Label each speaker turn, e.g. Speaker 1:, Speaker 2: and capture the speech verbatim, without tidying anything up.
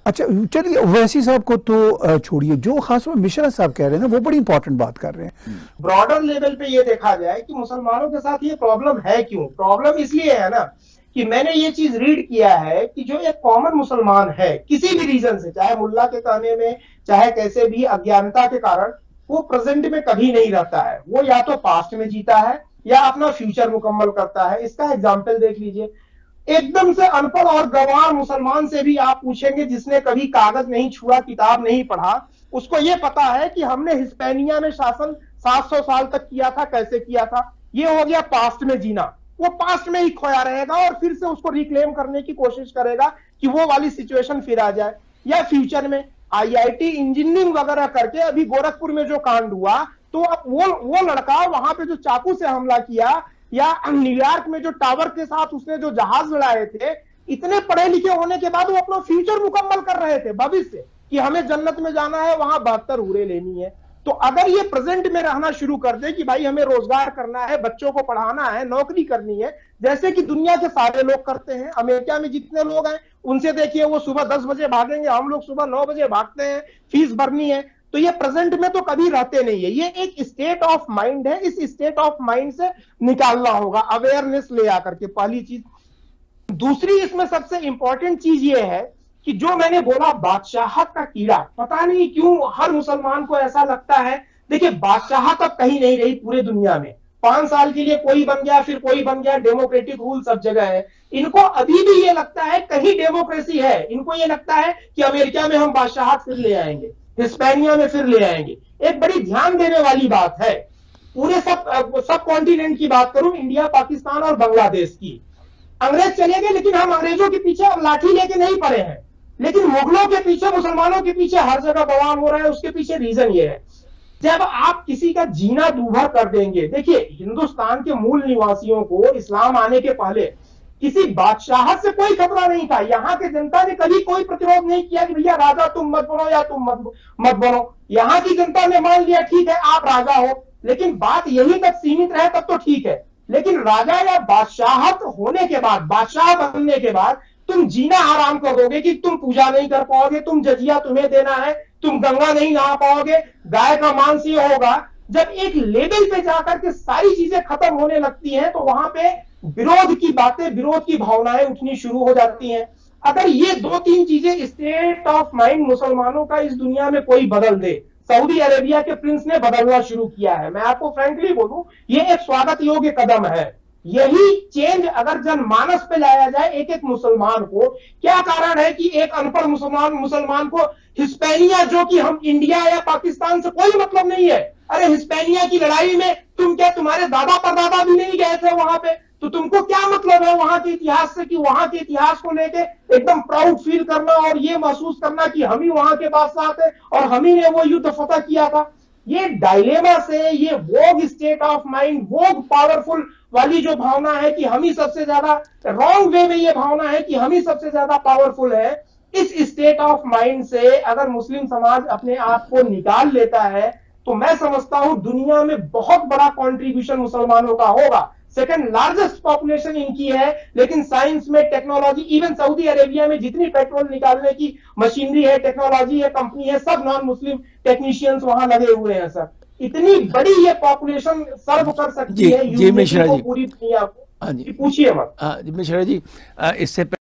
Speaker 1: अच्छा चलिए, ओवैसी साहब को तो छोड़िए, जो खास में मिश्रा साहब कह रहे हैं ना, वो बड़ी इंपॉर्टेंट बात कर रहे हैं।
Speaker 2: ब्रॉडर लेवल पे ये देखा जाए कि मुसलमानों के साथ ये प्रॉब्लम है क्यों। प्रॉब्लम इसलिए है ना कि मैंने ये चीज रीड किया है कि जो एक कॉमन मुसलमान है किसी भी रीजन से, चाहे मुल्ला के कहने में, चाहे कैसे भी अज्ञानता के कारण, वो प्रेजेंट में कभी नहीं रहता है। वो या तो पास्ट में जीता है या अपना फ्यूचर मुकम्मल करता है। इसका एग्जाम्पल देख लीजिए, एकदम से अनपढ़ और गंवार मुसलमान से भी आप पूछेंगे, जिसने कभी कागज नहीं छुआ, किताब नहीं पढ़ा, उसको यह पता है कि हमने हिस्पैनिया में शासन सात सौ साल तक किया था, कैसे किया था। ये हो गया पास्ट में जीना। वो पास्ट में ही खोया रहेगा और फिर से उसको रिक्लेम करने की कोशिश करेगा कि वो वाली सिचुएशन फिर आ जाए। या फ्यूचर में आईआईटी इंजीनियरिंग वगैरह करके अभी गोरखपुर में जो कांड हुआ, तो अब वो वो लड़का वहां पे जो चाकू से हमला किया, या न्यूयॉर्क में जो टावर के साथ उसने जो जहाज लड़ाए थे, इतने पढ़े लिखे होने के बाद वो अपना फ्यूचर मुकम्मल कर रहे थे, भविष्य कि हमें जन्नत में जाना है, वहां बहत्तर हूरें लेनी है। तो अगर ये प्रेजेंट में रहना शुरू कर दे कि भाई हमें रोजगार करना है, बच्चों को पढ़ाना है, नौकरी करनी है, जैसे कि दुनिया के सारे लोग करते हैं। अमेरिका में जितने लोग हैं उनसे देखिए, वो सुबह दस बजे भागेंगे, हम लोग सुबह नौ बजे भागते हैं, फीस भरनी है। तो ये प्रेजेंट में तो कभी रहते नहीं है। ये एक स्टेट ऑफ माइंड है, इस स्टेट ऑफ माइंड से निकालना होगा, अवेयरनेस ले आकर के, पहली चीज। दूसरी इसमें सबसे इंपॉर्टेंट चीज ये है कि जो मैंने बोला बादशाहत का कीड़ा, पता नहीं क्यों हर मुसलमान को ऐसा लगता है। देखिए, बादशाहत अब कहीं नहीं रही पूरे दुनिया में। पांच साल के लिए कोई बन गया, फिर कोई बन गया, डेमोक्रेटिक रूल सब जगह है। इनको अभी भी ये लगता है कहीं डेमोक्रेसी है। इनको ये लगता है कि अमेरिका में हम बादशाहत फिर ले आएंगे, हिस्पैनिया में फिर ले आएंगे। एक बड़ी ध्यान देने वाली बात है, पूरे सब सब कॉन्टिनेंट की बात करूं, इंडिया, पाकिस्तान और बांग्लादेश की, अंग्रेज चले गए, लेकिन हम अंग्रेजों के पीछे अब लाठी लेके नहीं पड़े हैं। लेकिन मुगलों के पीछे, मुसलमानों के पीछे हर जगह बवाल हो रहा है। उसके पीछे रीजन ये है, जब आप किसी का जीना दूभर कर देंगे। देखिए, हिंदुस्तान के मूल निवासियों को इस्लाम आने के पहले किसी बादशाहत से कोई खतरा नहीं था। यहाँ के जनता ने कभी कोई प्रतिरोध नहीं किया कि भैया राजा तुम मत बनो या तुम मत मत बनो। यहाँ की जनता ने मान लिया, ठीक है आप राजा हो, लेकिन बात यही तक सीमित रहे तब तो ठीक है। लेकिन राजा या बादशाहत होने के बाद, बादशाह बनने के बाद तुम जीना आराम कर दोगे कि तुम पूजा नहीं कर पाओगे, तुम जजिया तुम्हें देना है, तुम गंगा नहीं नहा पाओगे, गाय का मांस ये होगा। जब एक लेवल पे जाकर के सारी चीजें खत्म होने लगती हैं, तो वहां पे विरोध की बातें, विरोध की भावनाएं उठनी शुरू हो जाती हैं। अगर ये दो तीन चीजें, स्टेट ऑफ माइंड मुसलमानों का इस दुनिया में कोई बदल दे, सऊदी अरेबिया के प्रिंस ने बदलना शुरू किया है। मैं आपको फ्रैंकली बोलूं, ये एक स्वागत योग्य कदम है। यही चेंज अगर जनमानस पे लाया जाए, एक एक मुसलमान को, क्या कारण है कि एक अनपढ़ मुसलमान मुसलमान को हिस्पैनिया, जो कि हम इंडिया या पाकिस्तान से कोई मतलब नहीं है, अरे हिस्पैनिया की लड़ाई में तुम क्या, तुम्हारे दादा परदादा भी नहीं गए थे वहां पे, तो तुमको क्या मतलब है वहां के इतिहास से कि वहां के इतिहास को लेके एकदम प्राउड फील करना और ये महसूस करना कि हम ही वहां के बादशाह थे और हम ही ने वो युद्ध फतह किया था। ये डायलेमा से, ये vogue state of mind, vogue powerful वाली जो भावना है कि हम ही सबसे ज्यादा, रॉन्ग वे में ये भावना है कि हम ही सबसे ज्यादा पावरफुल है, इस स्टेट ऑफ माइंड से अगर मुस्लिम समाज अपने आप को निकाल लेता है, तो मैं समझता हूं दुनिया में बहुत बड़ा कंट्रीब्यूशन मुसलमानों का होगा। सेकंड लार्जेस्ट पॉपुलेशन इनकी है, लेकिन साइंस में, टेक्नोलॉजी, इवन सऊदी अरेबिया में जितनी पेट्रोल निकालने की मशीनरी है, टेक्नोलॉजी है, कंपनी है, सब नॉन मुस्लिम टेक्नीशियंस वहां लगे हुए हैं सर। इतनी बड़ी ये पॉपुलेशन सर्व कर सकती है
Speaker 1: जी मिश्रा जी,
Speaker 2: पूरी दुनिया को।
Speaker 1: हाँ जी,
Speaker 2: पूछिए मत।
Speaker 1: मिश्रा जी, इससे